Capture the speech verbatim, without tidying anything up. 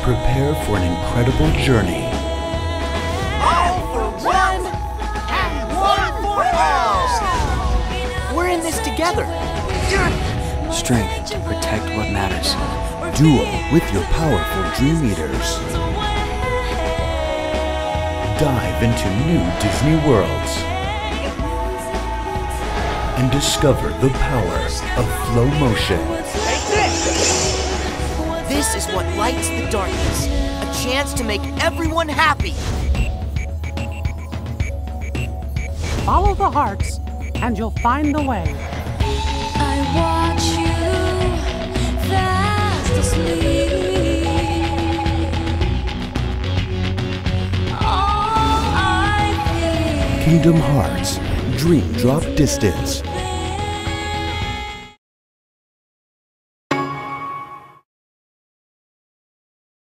Prepare for an incredible journey. All for one, and one for all! We're in this together. Strength to protect what matters. Duel with your powerful Dream Eaters. Dive into new Disney worlds. And discover the power of Flowmotion. This is what lights the darkness. A chance to make everyone happy. Follow the hearts, and you'll find the way. I watch you fast asleep. All I feel. Kingdom Hearts, Dream Drop Distance.